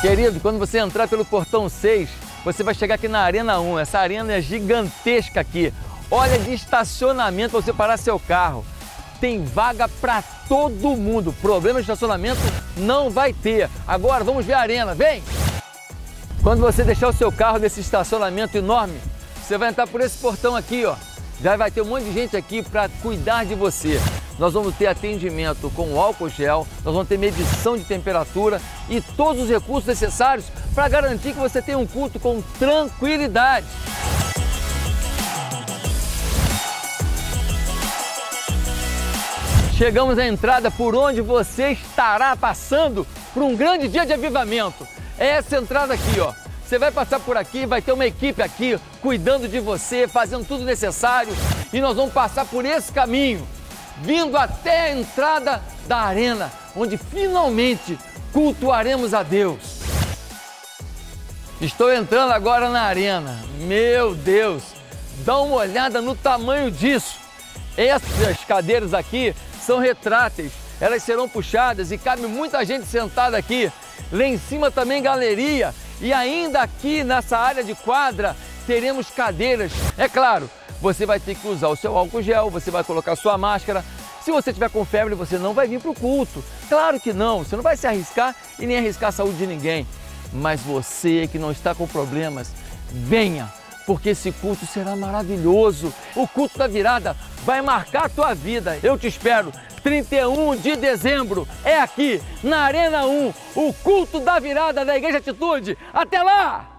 Querido, quando você entrar pelo portão 6, você vai chegar aqui na Arena 1. Essa arena é gigantesca aqui. Olha de estacionamento para você parar seu carro. Tem vaga para todo mundo. Problema de estacionamento não vai ter. Agora vamos ver a arena, vem! Quando você deixar o seu carro nesse estacionamento enorme, você vai entrar por esse portão aqui, ó. Já vai ter um monte de gente aqui para cuidar de você. Nós vamos ter atendimento com álcool gel, nós vamos ter medição de temperatura e todos os recursos necessários para garantir que você tenha um culto com tranquilidade. Chegamos à entrada por onde você estará passando por um grande dia de avivamento. É essa entrada aqui, ó. Você vai passar por aqui, vai ter uma equipe aqui cuidando de você, fazendo tudo necessário. E nós vamos passar por esse caminho, vindo até a entrada da arena, onde finalmente cultuaremos a Deus. Estou entrando agora na arena. Meu Deus, dá uma olhada no tamanho disso. Essas cadeiras aqui são retráteis, elas serão puxadas e cabe muita gente sentada aqui. Lá em cima também galeria e ainda aqui nessa área de quadra teremos cadeiras. É claro, você vai ter que usar o seu álcool gel, você vai colocar sua máscara. Se você tiver com febre, você não vai vir para o culto. Claro que não, você não vai se arriscar e nem arriscar a saúde de ninguém. Mas você que não está com problemas, venha, porque esse culto será maravilhoso. O culto da virada vai marcar a tua vida. Eu te espero. 31 de dezembro, é aqui, na Arena 1, o culto da virada da Igreja Atitude. Até lá!